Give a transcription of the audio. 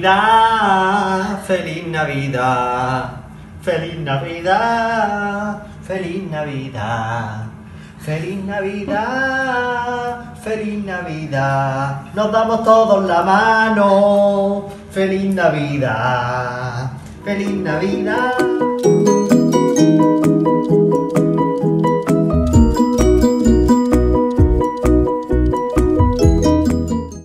Navidad, feliz Navidad, feliz Navidad, feliz Navidad, feliz Navidad, feliz Navidad. Nos damos todos la mano, feliz Navidad, feliz Navidad.